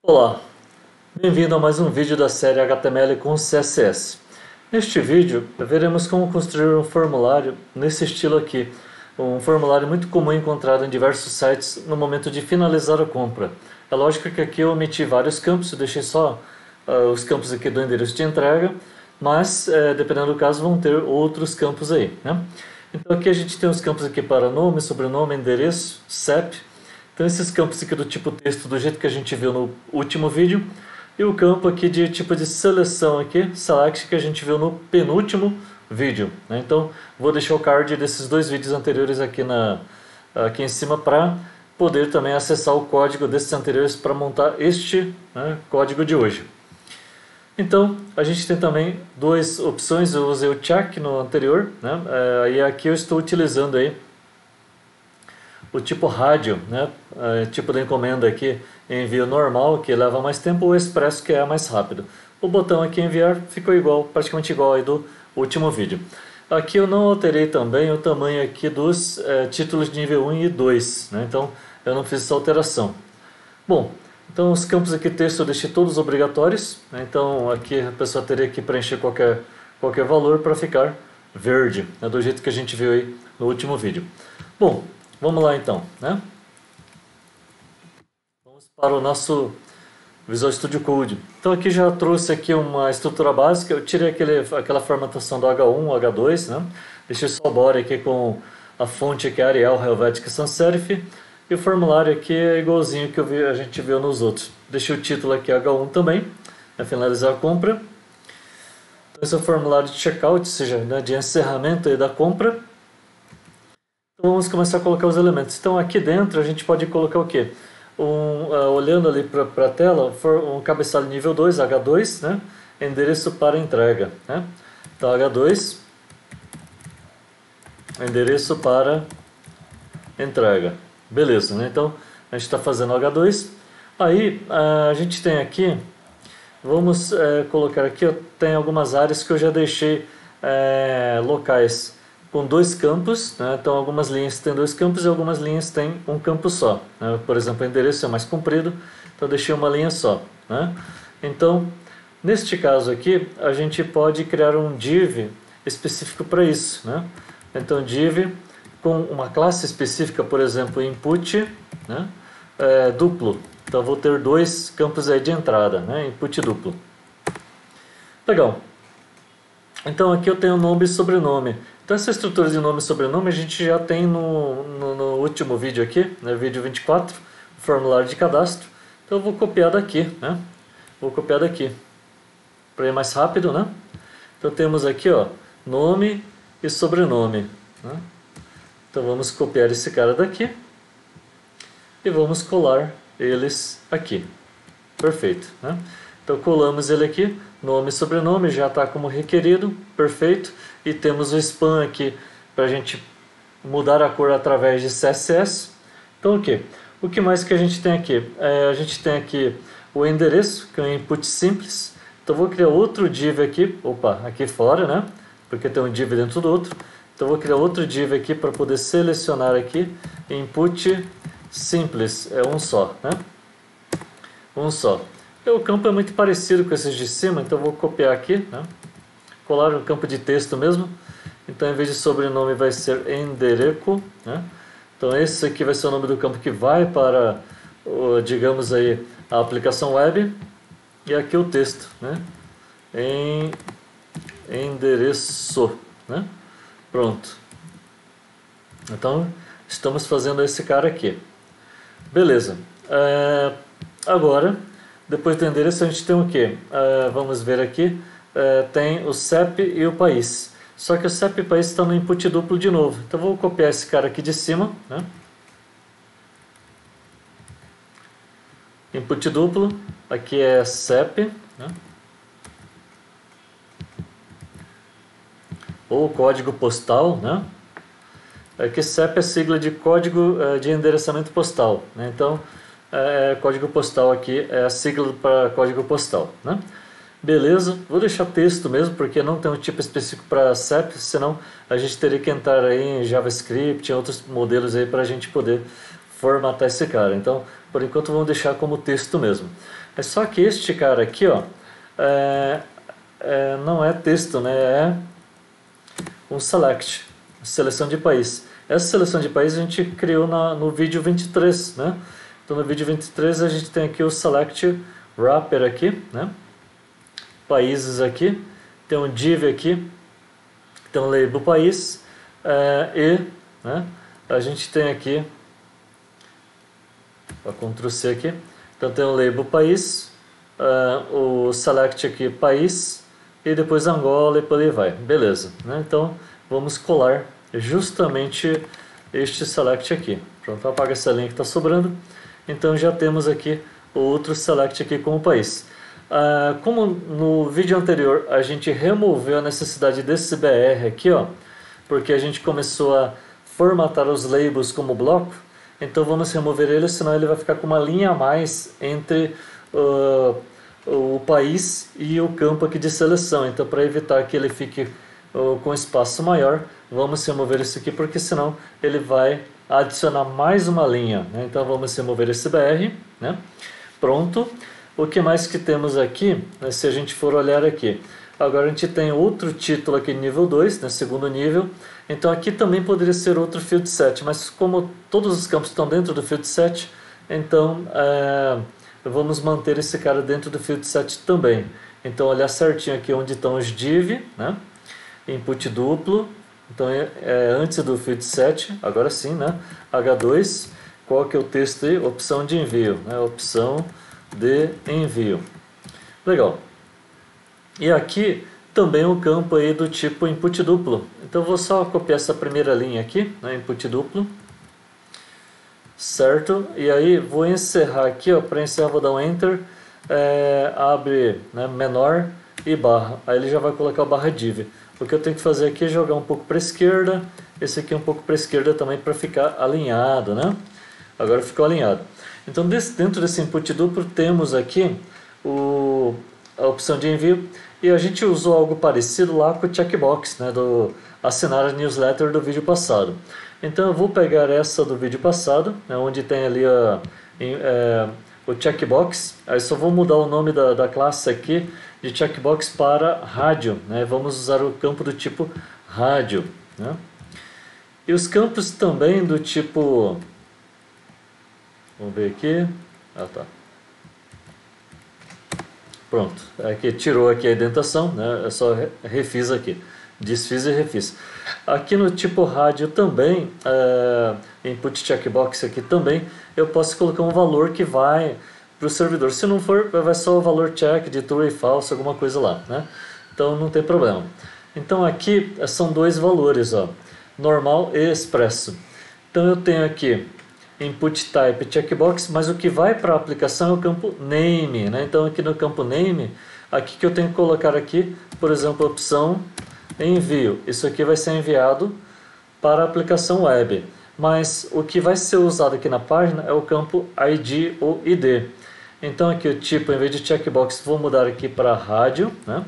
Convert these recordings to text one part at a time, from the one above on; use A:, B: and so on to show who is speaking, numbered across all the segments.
A: Olá, bem-vindo a mais um vídeo da série HTML com CSS. Neste vídeo, veremos como construir um formulário nesse estilo aqui, um formulário muito comum encontrado em diversos sites no momento de finalizar a compra. É lógico que aqui eu omiti vários campos, eu deixei só os campos aqui do endereço de entrega, mas dependendo do caso vão ter outros campos aí, né? Então aqui a gente tem os campos aqui para nome, sobrenome, endereço, CEP. Então esses campos aqui do tipo texto, do jeito que a gente viu no último vídeo, e o campo aqui de tipo de seleção aqui, select, que a gente viu no penúltimo vídeo, né? Então vou deixar o card desses dois vídeos anteriores aqui em cima para poder também acessar o código desses anteriores para montar este, né, código de hoje. Então a gente tem também duas opções. Eu usei o check no anterior, né? E aqui eu estou utilizando aí o tipo rádio, né? Tipo da encomenda aqui, envio normal, que leva mais tempo, ou expresso, que é mais rápido. O botão aqui enviar ficou igual, praticamente igual aí do último vídeo. Aqui eu não alterei também o tamanho aqui dos títulos de nível 1 e 2, né? Então eu não fiz essa alteração. Bom, então os campos aqui texto eu deixei todos obrigatórios, né? Então aqui a pessoa teria que preencher qualquer valor para ficar verde, né? Do jeito que a gente viu aí no último vídeo. Bom, vamos lá então, né? Vamos para o nosso Visual Studio Code. Então aqui já trouxe aqui uma estrutura básica. Eu tirei aquela formatação do H1, H2, né? Deixei só o body aqui com a fonte aqui Arial, Helvetica Sans Serif. E o formulário aqui é igualzinho que a gente viu nos outros. Deixei o título aqui H1 também, né? Finalizar a compra. Então esse é o formulário de checkout, ou seja, né, de encerramento aí da compra. Então vamos começar a colocar os elementos. Então aqui dentro a gente pode colocar o quê? Olhando ali para a tela, um cabeçalho nível 2, H2, né? Endereço para entrega, né? Então H2, endereço para entrega. Beleza, né? Então a gente está fazendo H2. Aí a gente tem aqui, vamos colocar aqui, tem algumas áreas que eu já deixei locais com dois campos, né? Então algumas linhas têm dois campos e algumas linhas têm um campo só, né? Por exemplo, o endereço é mais comprido, então eu deixei uma linha só, né? Então, neste caso aqui, a gente pode criar um div específico para isso, né? Então div com uma classe específica, por exemplo, input, né? Duplo. Então vou ter dois campos aí de entrada, né? Input duplo. Legal. Então aqui eu tenho nome e sobrenome. Então essa estrutura de nome e sobrenome a gente já tem no último vídeo aqui, né, vídeo 24, o formulário de cadastro. Então eu vou copiar daqui, né? Vou copiar daqui, para ir mais rápido, né? Então temos aqui, ó, nome e sobrenome, né? Então vamos copiar esse cara daqui e vamos colar eles aqui. Perfeito, né? Então colamos ele aqui, nome e sobrenome, já está como requerido, perfeito. E temos o span aqui para a gente mudar a cor através de CSS. Então o que mais que a gente tem aqui? A gente tem aqui o endereço, que é um input simples. Então vou criar outro div aqui, aqui fora, né? Porque tem um div dentro do outro. Então vou criar outro div aqui para poder selecionar aqui, input simples, é um só, né? Um só. O campo é muito parecido com esses de cima, então vou copiar aqui, né? Colar no campo de texto mesmo. Então, em vez de sobrenome, vai ser endereco, né? Então, esse aqui vai ser o nome do campo que vai para, digamos aí, a aplicação web. E aqui o texto, né? Endereço, né? Pronto. Então, estamos fazendo esse cara aqui. Beleza. Agora, depois do endereço, a gente tem o quê? Vamos ver aqui. Tem o CEP e o país. Só que o CEP e o país estão no input duplo de novo. Então vou copiar esse cara aqui de cima, né? Input duplo, aqui é CEP, né? Ou código postal, né? Aqui CEP é sigla de código de endereçamento postal, né? Então código postal aqui é a sigla para código postal, né? Beleza, vou deixar texto mesmo, porque não tem um tipo específico para CEP, senão a gente teria que entrar aí em JavaScript, em outros modelos aí para a gente poder formatar esse cara. Então, Por enquanto vamos deixar como texto mesmo. É só que este cara aqui, ó, não é texto, né? É um select, seleção de país. Essa seleção de país a gente criou no vídeo 23, né? Então no vídeo 23 a gente tem aqui o select wrapper aqui, né? Países aqui, tem um div aqui, tem um label país, né? A gente tem aqui, vou Ctrl C aqui, então tem o label país, o select aqui país, e depois Angola e por aí vai, beleza, né? Então vamos colar justamente este select aqui. Pronto, apaga essa linha que está sobrando, então já temos aqui o outro select aqui como país. Como no vídeo anterior a gente removeu a necessidade desse BR aqui, ó, porque a gente começou a formatar os labels como bloco, então vamos remover ele, senão ele vai ficar com uma linha a mais entre o país e o campo aqui de seleção. Então, para evitar que ele fique com espaço maior, vamos remover isso aqui, porque senão ele vai adicionar mais uma linha, né? Então vamos remover esse BR, né? Pronto. O que mais que temos aqui, né, se a gente for olhar aqui? Agora a gente tem outro título aqui nível 2, né, segundo nível. Então aqui também poderia ser outro field set, mas como todos os campos estão dentro do field set, então vamos manter esse cara dentro do field set também. Então olhar certinho aqui onde estão os div, né? Input duplo, então antes do field set, agora sim, né? H2, qual que é o texto aí? Opção de envio, né? Opção de envio. Legal. E aqui também um campo aí do tipo input duplo. Então eu vou só copiar essa primeira linha aqui, né? Input duplo. Certo? E aí vou encerrar aqui, ó, para encerrar vou dar um enter, abre, né, menor e barra. Aí ele já vai colocar o barra div. O que eu tenho que fazer aqui é jogar um pouco para a esquerda, esse aqui um pouco para a esquerda também para ficar alinhado, né? Agora ficou alinhado. Então dentro desse input duplo temos aqui a opção de envio, e a gente usou algo parecido lá com o checkbox, né, do assinar a newsletter do vídeo passado. Então eu vou pegar essa do vídeo passado, né, onde tem ali o checkbox, aí só vou mudar o nome da classe aqui de checkbox para rádio, né, vamos usar o campo do tipo rádio, né. E os campos também do tipo, vamos ver aqui, tá. Pronto, aqui tirou aqui a indentação, né? Eu só refiz aqui, desfiz e refiz. Aqui no tipo rádio também, input checkbox aqui também, eu posso colocar um valor que vai para o servidor. Se não for, vai só o valor check de true e false, alguma coisa lá, né? Então não tem problema. Então aqui são dois valores, ó, normal e expresso. Então eu tenho aqui input type checkbox, mas o que vai para a aplicação é o campo name, né? Então aqui no campo name, aqui que eu tenho que colocar aqui, por exemplo, a opção envio. Isso aqui vai ser enviado para a aplicação web, mas o que vai ser usado aqui na página é o campo ID ou ID. Então aqui o tipo, em vez de checkbox, vou mudar aqui para rádio, né?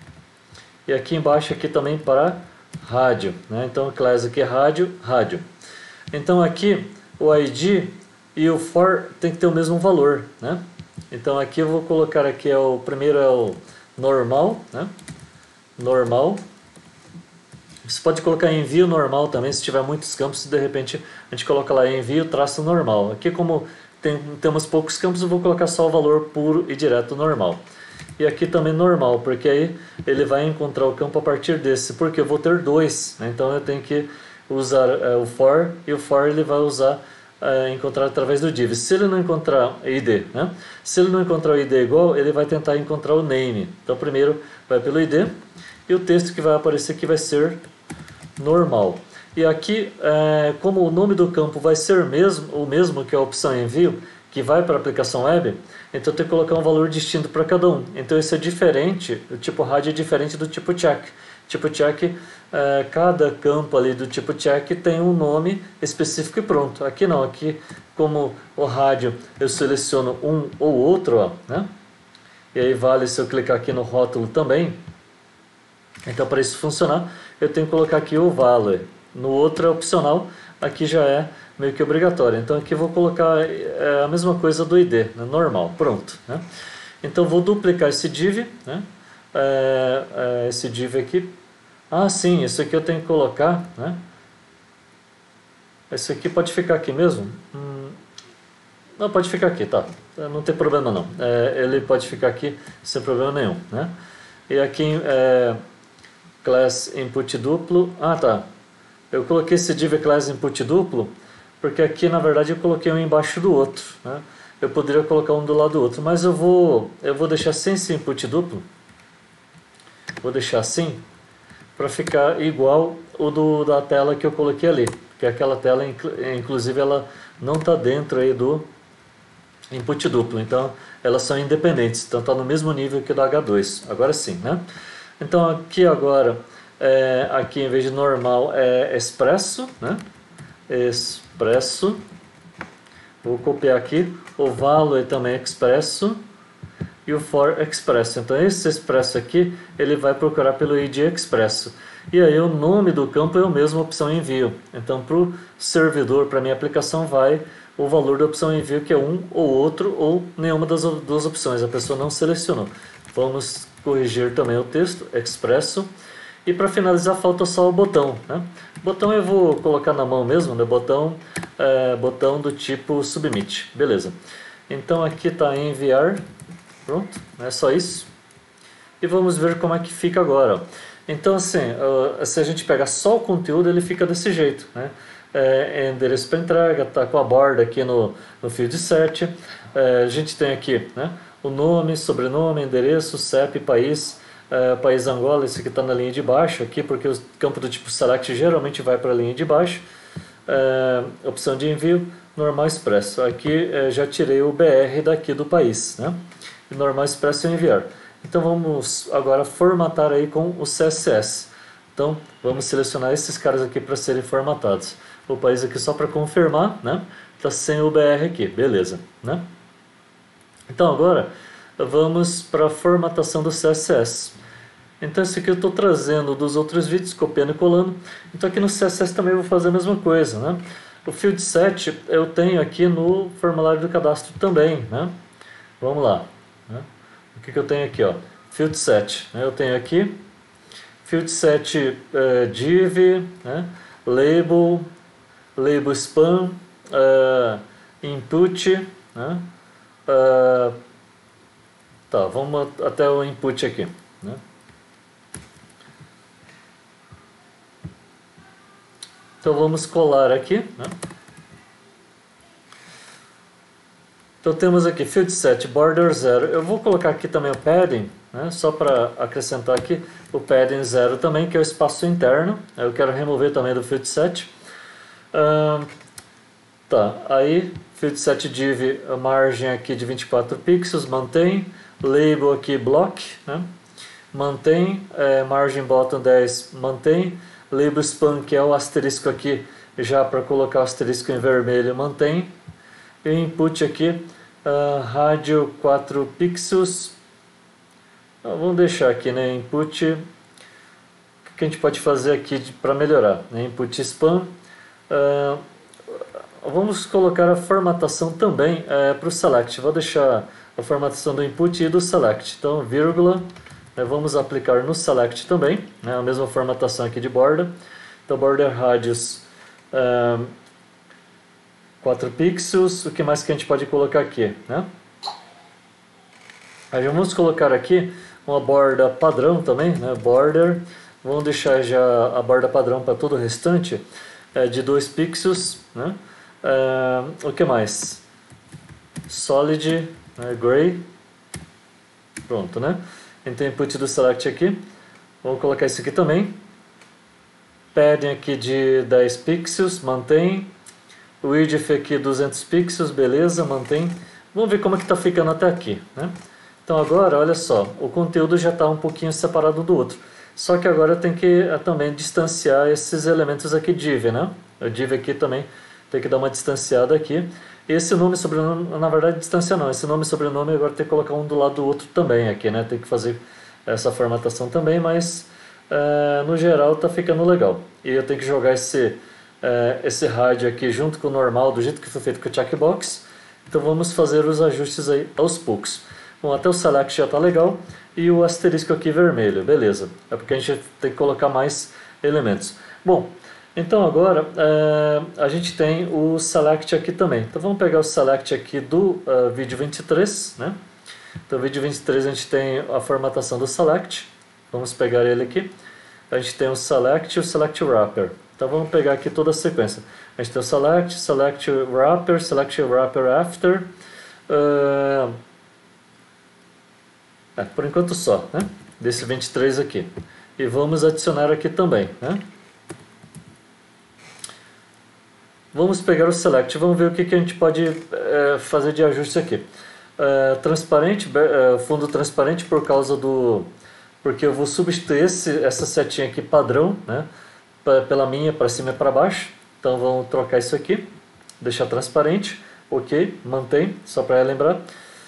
A: E aqui embaixo aqui também para rádio, né? Então class aqui é rádio, rádio. Então aqui o ID e o for tem que ter o mesmo valor, né? Então aqui eu vou colocar aqui, primeiro é o normal, né? Normal. Você pode colocar envio normal também, se tiver muitos campos, de repente a gente coloca lá envio traço normal. Aqui como temos poucos campos, eu vou colocar só o valor puro e direto normal. E aqui também normal, porque aí ele vai encontrar o campo a partir desse, porque eu vou ter dois, né? Então eu tenho que usar o for, e o for ele vai usar encontrar através do div. Se ele não encontrar id, né? Se ele não encontrar o id igual, ele vai tentar encontrar o name. Então primeiro vai pelo id, e o texto que vai aparecer aqui vai ser normal. E aqui, como o nome do campo vai ser o mesmo que a opção envio, que vai para a aplicação web, então eu tenho que colocar um valor distinto para cada um. Então isso é diferente, o tipo rádio é diferente do tipo check. Tipo check, cada campo ali do tipo check tem um nome específico e pronto. Aqui não, aqui como o rádio eu seleciono um ou outro, ó, né? E aí vale se eu clicar aqui no rótulo também. Então para isso funcionar, eu tenho que colocar aqui o value. No outro é opcional, aqui já é meio que obrigatória. Então aqui eu vou colocar a mesma coisa do ID, né? Normal, pronto, né? Então vou duplicar esse div, né? Esse div aqui. Ah, sim, isso aqui eu tenho que colocar, né? Esse aqui pode ficar aqui mesmo? Não, pode ficar aqui, tá? Não tem problema não. Ele pode ficar aqui sem problema nenhum, né? E aqui class input duplo. Ah, tá. Eu coloquei esse div class input duplo porque aqui na verdade eu coloquei um embaixo do outro, né? Eu poderia colocar um do lado do outro, mas eu vou deixar sem esse input duplo. Vou deixar assim para ficar igual o da tela que eu coloquei ali, porque aquela tela inclusive ela não está dentro aí do input duplo, então elas são independentes, então está no mesmo nível que o da H2, agora sim, né? Então aqui agora, aqui em vez de normal é expresso, né? Expresso, vou copiar aqui, o value também é expresso e o for expresso. Então esse expresso aqui, ele vai procurar pelo id expresso. E aí o nome do campo é o mesmo opção envio. Então para o servidor, para a minha aplicação, vai o valor da opção envio, que é um ou outro ou nenhuma das duas opções. A pessoa não selecionou. Vamos corrigir também o texto, expresso. E para finalizar falta só o botão, né? Botão eu vou colocar na mão mesmo, né? Botão do tipo submit, beleza. Então aqui está enviar, pronto, é só isso. E vamos ver como é que fica agora. Então assim, se a gente pegar só o conteúdo, ele fica desse jeito, né? Endereço para entrega, está com a borda aqui no field set. A gente tem aqui, né, o nome, sobrenome, endereço, CEP, país. País Angola, esse aqui está na linha de baixo aqui, porque o campo do tipo select geralmente vai para a linha de baixo. Opção de envio, normal expresso. Aqui já tirei o BR daqui do país, né? E normal expresso é enviar. Então vamos agora formatar aí com o CSS. Então vamos selecionar esses caras aqui para serem formatados. O país aqui só para confirmar, né? Está sem o BR aqui, beleza, né? Então agora vamos para a formatação do CSS. Então esse aqui eu estou trazendo dos outros vídeos, copiando e colando. Então aqui no CSS também vou fazer a mesma coisa, né? O field set eu tenho aqui no formulário do cadastro também, né? Vamos lá, né? O que eu tenho aqui, ó? Field set, né? Eu tenho aqui field set div, né? Label spam, input, né? Tá, vamos até o input aqui, né? Então vamos colar aqui, né? Então temos aqui field set border 0. Eu vou colocar aqui também o padding, né? Só para acrescentar aqui o padding 0 também, que é o espaço interno. Eu quero remover também do field set. Tá, aí field set div, a margem aqui de 24 pixels, mantém. Label aqui block, né? Mantém. Margem bottom 10, mantém. Label spam, que é o asterisco aqui, já para colocar o asterisco em vermelho, mantém. E input aqui, rádio 4 pixels. Vamos deixar aqui, né? Input. O que a gente pode fazer aqui para melhorar? Né? Input spam. Vamos colocar a formatação também para o select. Vou deixar a formatação do input e do select. Então, vírgula. Vamos aplicar no select também, né? A mesma formatação aqui de borda. Então, border radius 4 pixels. O que mais que a gente pode colocar aqui, né? Aí vamos colocar aqui uma borda padrão também, né? Border. Vamos deixar já a borda padrão para todo o restante de 2 pixels, né? O que mais? Solid, né? Gray. Pronto, né? Então, input do select aqui. Vamos colocar isso aqui também. Padding aqui de 10 pixels, mantém. Width aqui 200 pixels, beleza, mantém. Vamos ver como é que está ficando até aqui, né? Então agora, olha só, o conteúdo já está um pouquinho separado do outro. Só que agora tem que também distanciar esses elementos aqui div, né? O div aqui também tem que dar uma distanciada aqui. Esse nome e sobrenome, na verdade, distância não. Esse nome e sobrenome agora tem que colocar um do lado do outro também aqui, né? Tem que fazer essa formatação também, mas no geral tá ficando legal. E eu tenho que jogar esse esse rádio aqui junto com o normal, do jeito que foi feito com o checkbox. Então vamos fazer os ajustes aí aos poucos. Bom, até o select já está legal e o asterisco aqui vermelho, beleza. É porque a gente tem que colocar mais elementos. Bom, então agora a gente tem o select aqui também. Então vamos pegar o select aqui do vídeo 23, né? Então, no vídeo 23 a gente tem a formatação do select. Vamos pegar ele aqui. A gente tem o select e o select wrapper. Então vamos pegar aqui toda a sequência. A gente tem o select, select wrapper after. Por enquanto só, né? Desse 23 aqui. E vamos adicionar aqui também, né? Vamos pegar o select, vamos ver o que a gente pode fazer de ajuste aqui. Transparente, fundo transparente por causa do... Porque eu vou substituir essa setinha aqui padrão, né? Pela minha, para cima e para baixo. Então vamos trocar isso aqui, deixar transparente, ok, mantém, só para lembrar.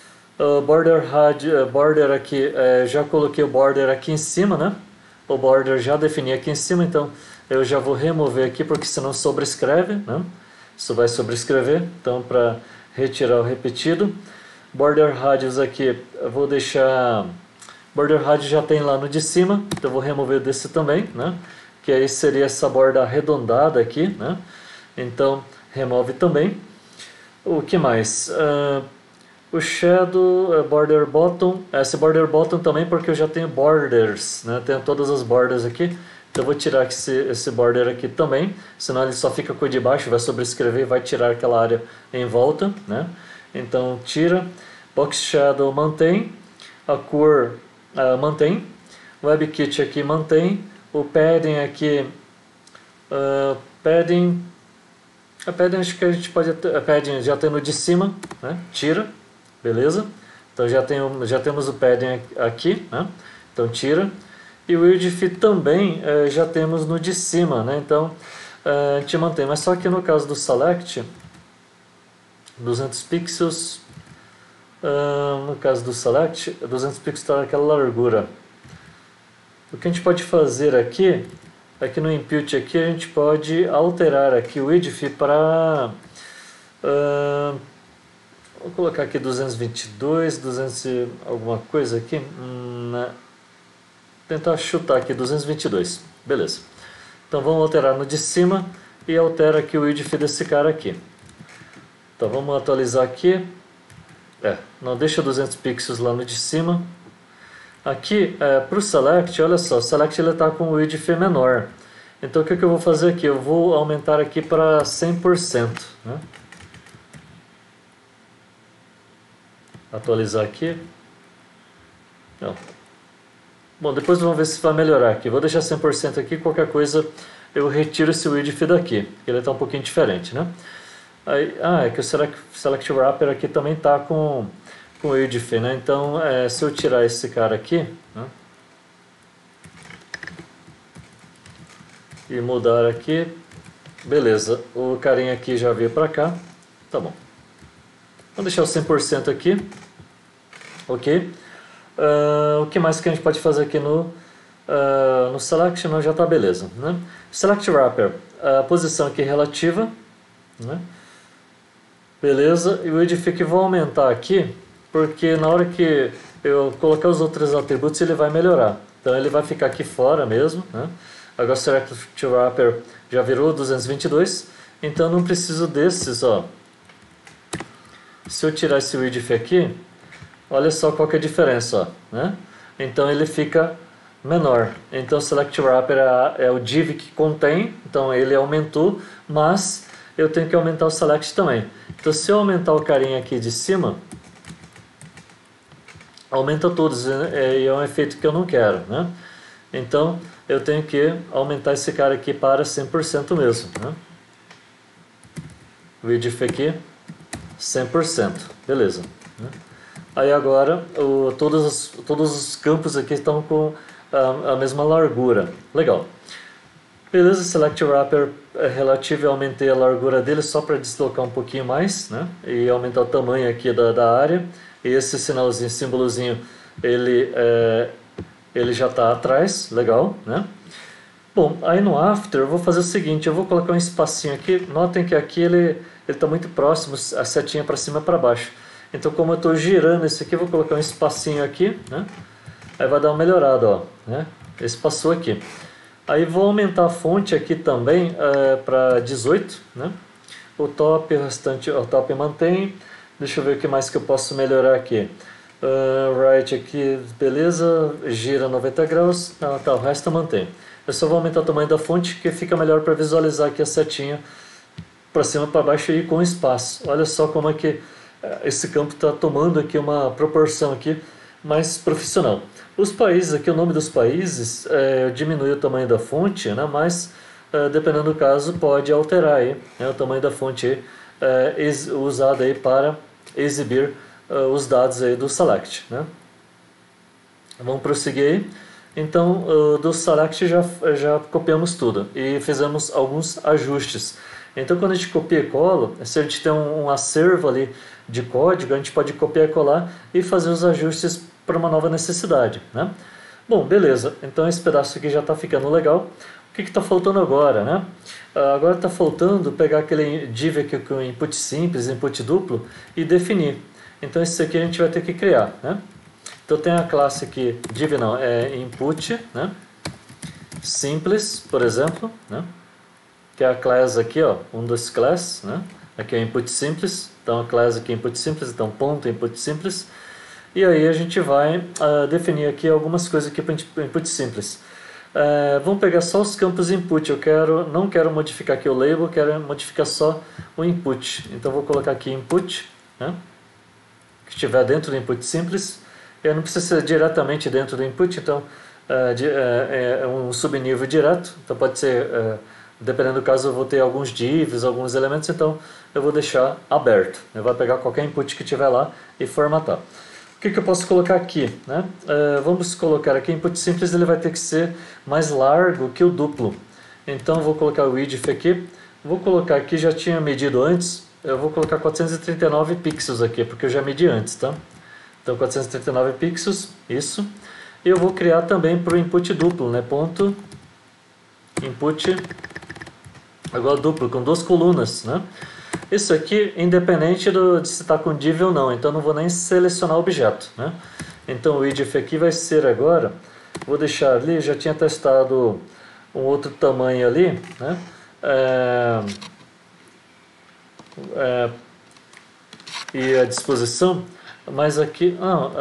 A: Border aqui, já coloquei o border aqui em cima, né? O border já defini aqui em cima, então eu já vou remover aqui porque senão sobrescreve, né? Isso vai sobrescrever, então para retirar o repetido. Border radius aqui, eu vou deixar... Border radius já tem lá no de cima, então eu vou remover desse também, né? Que aí seria essa borda arredondada aqui, né? Então remove também. O que mais? O shadow, border bottom, esse border bottom também porque eu já tenho borders, né? Tenho todas as bordas aqui, então eu vou tirar esse border aqui também, senão ele só fica com o de baixo, vai sobrescrever e vai tirar aquela área em volta, né? Então tira, box shadow mantém, a cor mantém, WebKit aqui mantém, o padding aqui, padding acho que a gente pode, padding já tem no de cima, né? Tira. Beleza? Então já temos o padding aqui, né? Então tira. E o width fit também já temos no de cima, né? Então a gente mantém. Mas só que no caso do select, 200 pixels, no caso do select, 200 pixels está naquela largura. O que a gente pode fazer aqui no input aqui, a gente pode alterar aqui o width para... vou colocar aqui 222, 200 alguma coisa aqui. Tentar chutar aqui 222. Beleza. Então vamos alterar no de cima e altera aqui o width desse cara aqui. Então vamos atualizar aqui. Não deixa 200 pixels lá no de cima. Aqui para o select, olha só, o select ele está com o width menor. Então o que eu vou fazer aqui? Eu vou aumentar aqui para 100%, né? Atualizar aqui. Não. Bom, depois vamos ver se vai melhorar aqui. Vou deixar 100% aqui, qualquer coisa eu retiro esse width daqui, ele está um pouquinho diferente, né? Aí, é que o Select Wrapper aqui também está com o width, né? Então, se eu tirar esse cara aqui, né? E mudar aqui, beleza, o carinha aqui já veio para cá, tá bom. Vamos deixar o 100% aqui, ok. O que mais que a gente pode fazer aqui no Select? Não, já está beleza, né? Select Wrapper, a posição aqui relativa, né? Beleza, e o width que vou aumentar aqui, porque na hora que eu colocar os outros atributos ele vai melhorar. Então ele vai ficar aqui fora mesmo, né? Agora o Select Wrapper já virou 222, então não preciso desses, ó. Se eu tirar esse width aqui, olha só qual que é a diferença, ó, né? Então ele fica menor. Então o Select Wrapper é o div que contém, então ele aumentou, mas eu tenho que aumentar o Select também. Então se eu aumentar o carinha aqui de cima, aumenta todos, e é um efeito que eu não quero, né? Então eu tenho que aumentar esse cara aqui para 100% mesmo, né? Width aqui 100%, beleza, né? Aí agora todos os campos aqui estão com a mesma largura, legal. Beleza, Select Wrapper relativo, eu aumentei a largura dele só para deslocar um pouquinho mais, né? E aumentar o tamanho aqui da área. E esse sinalzinho, símbolozinho, ele já está atrás, legal, né? Bom, aí no After eu vou fazer o seguinte, eu vou colocar um espacinho aqui, notem que aqui ele está muito próximo, a setinha para cima e para baixo. Então como eu estou girando esse aqui, eu vou colocar um espacinho aqui, né? Aí vai dar uma melhorada, ó, né? Esse passou aqui. Aí vou aumentar a fonte aqui também para 18, né? O top, o restante, o top mantém. Deixa eu ver o que mais que eu posso melhorar aqui. Right aqui, beleza, gira 90 graus, tá, o resto mantém. Eu só vou aumentar o tamanho da fonte que fica melhor para visualizar aqui a setinha para cima e para baixo e com espaço. Olha só como é que esse campo está tomando aqui uma proporção aqui mais profissional. Os países aqui, o nome dos países, diminui o tamanho da fonte, né, mas dependendo do caso pode alterar aí, né, o tamanho da fonte usada aí para exibir os dados aí do Select, né? Vamos prosseguir aí. Então, do Select já copiamos tudo e fizemos alguns ajustes. Então, quando a gente copia e cola, se a gente tem um acervo ali de código, a gente pode copiar e colar e fazer os ajustes para uma nova necessidade, né? Bom, beleza. Então, esse pedaço aqui já está ficando legal. O que está faltando agora, né? Agora está faltando pegar aquele div aqui com input simples, input duplo e definir. Então, esse aqui a gente vai ter que criar, né? Então tem a classe aqui, div não, é input, né? Simples, por exemplo, né? Que é a class aqui, ó, um dos class, né? Aqui é input simples, então a class aqui é input simples, então ponto input simples. E aí a gente vai definir aqui algumas coisas aqui para input simples. Vamos pegar só os campos input, não quero modificar aqui o label, quero modificar só o input. Então vou colocar aqui input, né? Que estiver dentro do input simples. Não precisa ser diretamente dentro do input, então é um subnível direto, então pode ser, dependendo do caso eu vou ter alguns divs, alguns elementos, então eu vou deixar aberto. Eu vou pegar qualquer input que tiver lá e formatar. O que eu posso colocar aqui, né? Vamos colocar aqui, input simples ele vai ter que ser mais largo que o duplo. Então eu vou colocar o width aqui, vou colocar aqui, já tinha medido antes, eu vou colocar 439 pixels aqui, porque eu já medi antes, tá? Então 439 pixels, isso. E eu vou criar também para o input duplo, né? Ponto input igual duplo, com duas colunas, né? Isso aqui independente de se está com div ou não, então não vou nem selecionar o objeto, né? Então o width aqui vai ser agora, vou deixar ali, já tinha testado um outro tamanho ali, né? E a disposição. Mas aqui,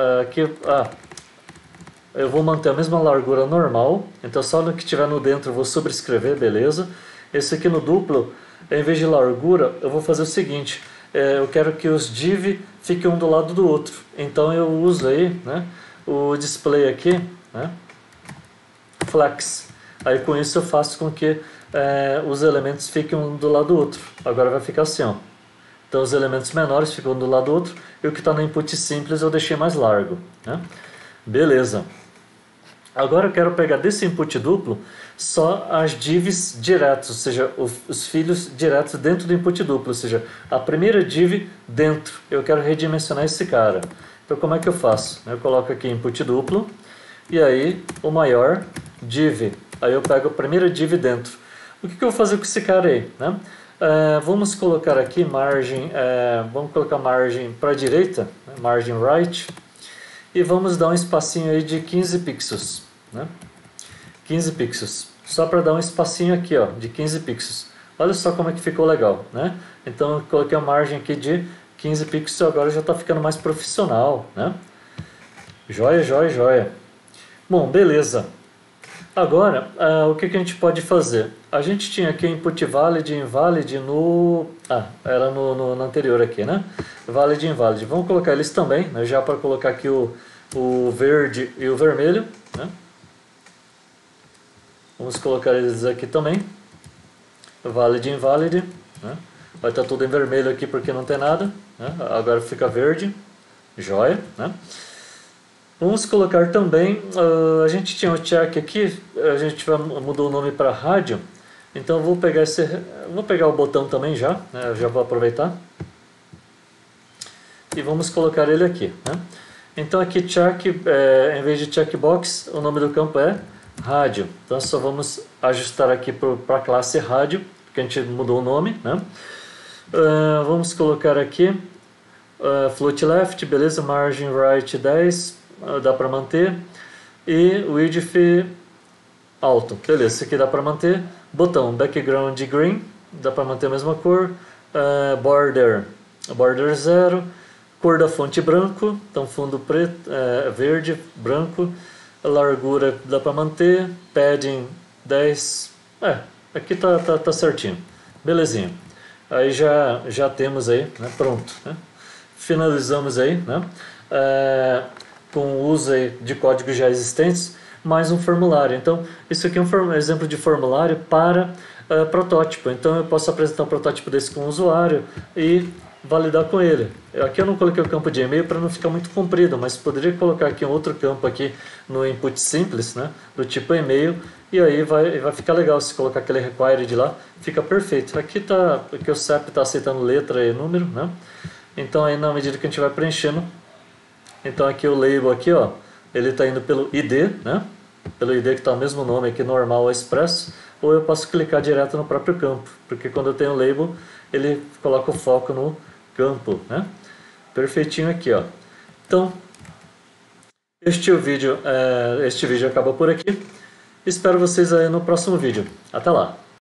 A: eu vou manter a mesma largura normal, então só no que tiver no dentro eu vou sobrescrever, beleza. Esse aqui no duplo, em vez de largura, eu vou fazer o seguinte, eu quero que os div fiquem um do lado do outro, então eu uso aí, né, o display aqui, né, flex, aí com isso eu faço com que os elementos fiquem um do lado do outro, agora vai ficar assim, ó. Então os elementos menores ficam um do lado do outro e o que está no input simples eu deixei mais largo, né? Beleza. Agora eu quero pegar desse input duplo só as divs diretos, ou seja, os filhos diretos dentro do input duplo, ou seja, a primeira div dentro. Eu quero redimensionar esse cara. Então como é que eu faço? Eu coloco aqui input duplo e aí o maior div. Aí eu pego a primeira div dentro. O que eu vou fazer com esse cara aí, né? Vamos colocar aqui margem, vamos colocar margem para a direita, né, margem right, e vamos dar um espacinho aí de 15 pixels, né? 15 pixels, só para dar um espacinho aqui, ó, de 15 pixels. Olha só como é que ficou legal, né? Então eu coloquei a margem aqui de 15 pixels, agora já está ficando mais profissional, né? Joia, joia, joia. Bom, beleza. Agora, o que a gente pode fazer? A gente tinha aqui input valid e invalid no... era no anterior aqui, né? Valid e invalid. Vamos colocar eles também, né? Já para colocar aqui o verde e o vermelho, né? Vamos colocar eles aqui também. Valid e invalid, né? Vai estar tudo em vermelho aqui porque não tem nada, né? Agora fica verde. Joia, né? Vamos colocar também, a gente tinha o check aqui, a gente mudou o nome para rádio, então vou pegar o botão também já, né, já vou aproveitar. E vamos colocar ele aqui, né? Então aqui check, em vez de checkbox, o nome do campo é rádio. Então só vamos ajustar aqui para a classe rádio, porque a gente mudou o nome, né? Vamos colocar aqui float left, beleza, margin right 10, dá para manter, e width alto, beleza, esse aqui dá para manter. Botão background green, dá para manter a mesma cor. Border 0, cor da fonte branco, então fundo preto, verde, branco. Largura dá para manter, padding 10, aqui tá certinho, belezinha. Aí já temos aí, né, pronto, né? Finalizamos aí, né, com o uso aí de códigos já existentes, mais um formulário. Então isso aqui é um exemplo de formulário para protótipo. Então eu posso apresentar um protótipo desse com o usuário e validar com ele. Aqui eu não coloquei o campo de e-mail para não ficar muito comprido, mas poderia colocar aqui um outro campo aqui no input simples, né, do tipo e-mail, e aí vai ficar legal se colocar aquele required lá, fica perfeito. Aqui o SAP está aceitando letra e número, né? Então aí na medida que a gente vai preenchendo, então aqui o label aqui, ó, ele está indo pelo ID, né? Pelo ID que está o mesmo nome aqui, normal ou expresso, ou eu posso clicar direto no próprio campo, porque quando eu tenho o label, ele coloca o foco no campo, né? Perfeitinho aqui, ó. Então, este vídeo acaba por aqui. Espero vocês aí no próximo vídeo. Até lá!